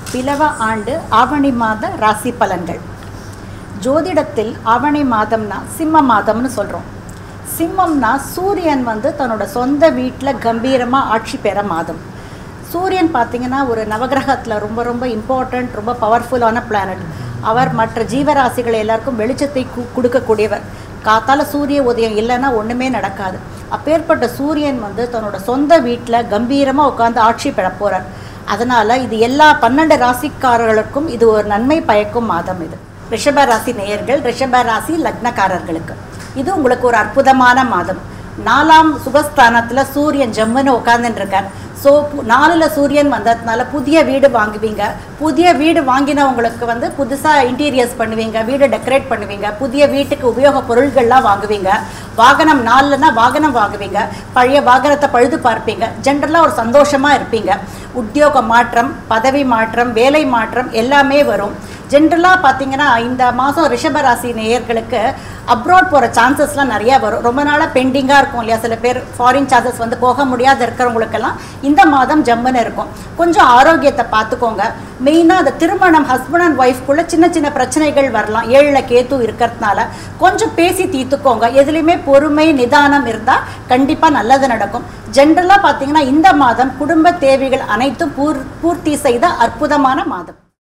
பிலவ ஆண்டு ஆவணி மாத ராசி பலன்கள். ஜோதிடத்தில் ஆவணி மாதம்னா சிம்ம மாதம்னு சொல்கிறோம். சிம்மம்னா சூரியன் தன்னோட சொந்த வீட்டில் கம்பீரமாக ஆட்சி பெற மாதம். சூரியன் பார்த்திங்கன்னா ஒரு நவகிரகத்தில் ரொம்ப ரொம்ப இம்பார்ட்டண்ட், ரொம்ப பவர்ஃபுல்லான பிளானட். அவர் மற்ற ஜீவராசிகளை எல்லாருக்கும் வெளிச்சத்தை கொடுக்கக்கூடியவர். காத்தால சூரிய உதயம் இல்லைன்னா ஒன்றுமே நடக்காது. அப்பேற்பட்ட சூரியன் தன்னோட சொந்த வீட்டில் கம்பீரமாக உட்காந்து ஆட்சி பெற போகிறார். அதனால் இது எல்லா 12 ராசிக்காரர்களுக்கும் இது ஒரு நன்மை பயக்கும் மாதம். இது ரிஷப ராசி நேயர்கள், ரிஷப ராசி லக்னக்காரர்களுக்கு இது உங்களுக்கு ஒரு அற்புதமான மாதம். 4ஆம் சுபஸ்தானத்தில் சூரியன் ஜம்முன்னு உட்காந்துட்டு இருக்கார். ஸோ 4ல் சூரியன் வந்ததுனால புதிய வீடு வாங்குவீங்க. புதிய வீடு வாங்கினவங்களுக்கு புதுசாக இன்டீரியர்ஸ் பண்ணுவீங்க, வீடு டெக்கரேட் பண்ணுவீங்க, புதிய வீட்டுக்கு உபயோக பொருள்கள்லாம் வாங்குவீங்க. வாகனம் 4னா வாகனம் வாங்குவீங்க, பழைய வாகனத்தை பழுது பார்ப்பீங்க. ஜென்ரலாக ஒரு சந்தோஷமாக இருப்பீங்க. உத்தியோக மாற்றம், பதவி மாற்றம், வேலை மாற்றம் எல்லாமே வரும். ஜென்ரலாக பார்த்தீங்கன்னா இந்த மாதம் ரிஷபராசி நேயர்களுக்கு அப்ராட் போகிற சான்சஸ்லாம் நிறையா வரும். ரொம்ப நாளாக பெண்டிங்காக இருக்கும் இல்லையா, சில பேர் ஃபாரின் சான்சஸ் போக முடியாத இருக்கிறவங்களுக்கெல்லாம் இந்த மாதம் ஜம்முன்னு இருக்கும். கொஞ்சம் ஆரோக்கியத்தை பார்த்துக்கோங்க. மெயினாக அந்த திருமணம் ஹஸ்பண்ட் அண்ட் ஒய்ஃப்குள்ளே சின்ன சின்ன பிரச்சனைகள் வரலாம். 7ல் கேத்து இருக்கிறதுனால கொஞ்சம் பேசி தீர்த்துக்கோங்க. எதுலேயுமே பொறுமை நிதானம் இருந்தால் கண்டிப்பாக நல்லது நடக்கும். ஜென்ரலாக பார்த்தீங்கன்னா இந்த மாதம் குடும்ப தேவைகள் அனைத்தும் பூர்த்தி செய்த அற்புதமான மாதம்.